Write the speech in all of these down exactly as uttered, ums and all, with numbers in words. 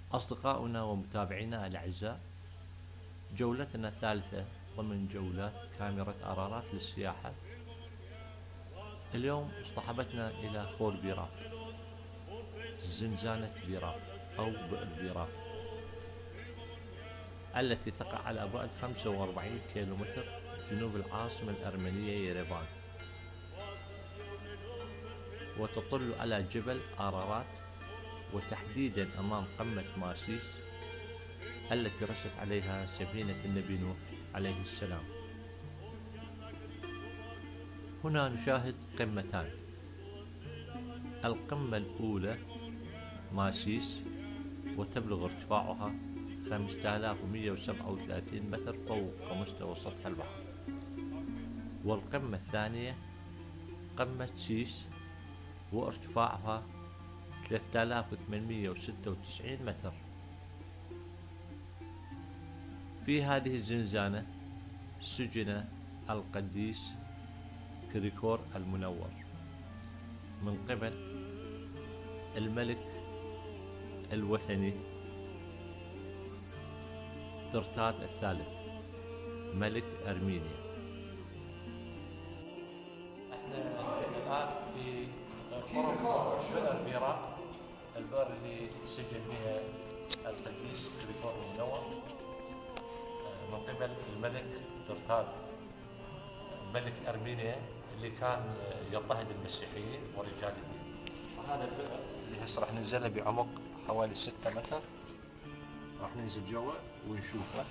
أصدقاؤنا ومتابعينا الأعزاء، جولتنا الثالثة ضمن جولات كاميرا أرارات للسياحة. اليوم اصطحبتنا إلى خور بيراق، زنزانة بيراق أو بئر بيراق، التي تقع على بعد خمسة وأربعين كيلومتر جنوب العاصمة الأرمينية يريفان، وتطل على جبل أرارات، وتحديدا أمام قمة ماسيس التي رست عليها سفينة النبي نوح عليه السلام. هنا نشاهد قمتان، القمة الأولى ماسيس وتبلغ ارتفاعها خمسة آلاف ومئة وسبعة وثلاثين متر فوق مستوى سطح البحر، والقمة الثانية قمة سيس وارتفاعها ثلاثة آلاف وثمانمئة وستة وتسعين متر. في هذه الزنزانة سجن القديس كريكور المنور من قبل الملك الوثني ترتاد الثالث ملك أرمينيا. احنا الآن في قرب بئر بيراق، البئر اللي سجن بها القديس كريكور المنور من قبل الملك ترتاد ملك أرمينيا اللي كان يضطهد المسيحيين ورجال الدين. وهذا البئر اللي هسه راح ننزله بعمق حوالي ستة متر، راح ننزل جوا ونشوفه.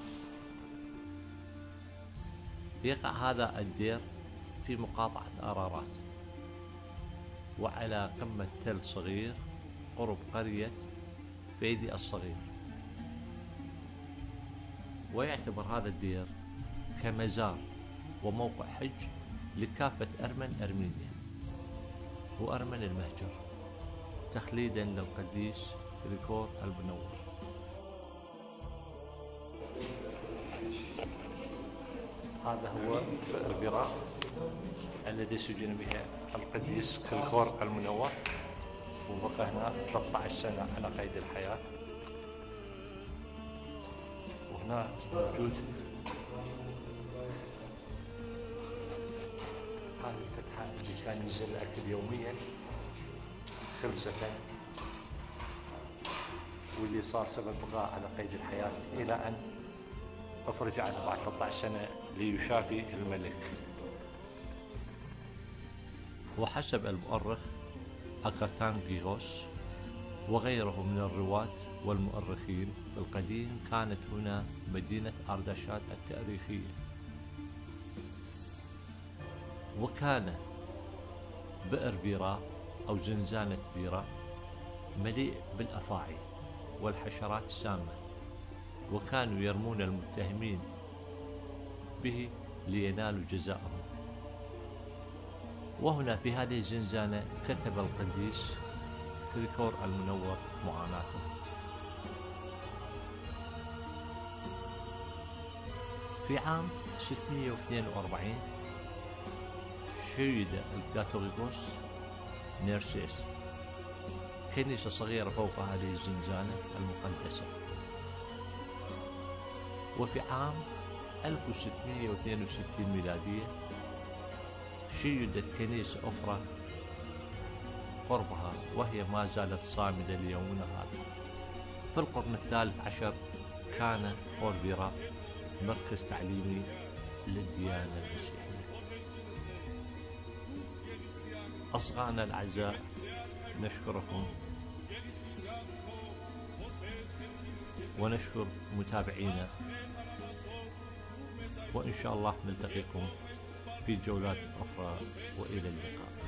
يقع هذا الدير في مقاطعة أرارات، وعلى قمة تل صغير قرب قرية فيدي الصغير، ويعتبر هذا الدير كمزار وموقع حج لكافة أرمن أرمينيا وأرمن المهجر، تخليدا للقديس كريكور المنور. هذا هو بئر بيراق الذي سجن به القديس كريكور المنور، وبقى هنا ثلاثة عشر سنة على قيد الحياة. وهنا موجود هذه الفتحة اللي كان ينزل أكل يوميا خلصة، واللي صار سبب بقاء على قيد الحياة إلى أن أفرج عنه بعد ثلاثة عشر سنة ليشافي الملك. وحسب المؤرخ أكاتانغيوس وغيره من الرواة والمؤرخين، في القديم كانت هنا مدينة أردشات التاريخية، وكان بئر بيراق أو زنزانة بيراق مليء بالأفاعي والحشرات السامة، وكانوا يرمون المتهمين به لينالوا جزاءهم. وهنا في هذه الزنزانة كتب القديس كريكور المنور معاناته. في عام ستمئة واثنين وأربعين شيد الكاثوليكوس نيرسيس كنيسة صغيرة فوق هذه الزنزانة المقدسة. وفي عام ألف وستمئة واثنين وستين ميلادية شيدت كنيسة أخرى قربها، وهي ما زالت صامدة ليومنا هذا. في القرن الثالث عشر كان خور بيراق مركز تعليمي للديانة المسيحية. أصدقائنا الأعزاء، نشكركم ونشكر متابعينا، وإن شاء الله نلتقيكم في جولات أخرى، وإلى اللقاء.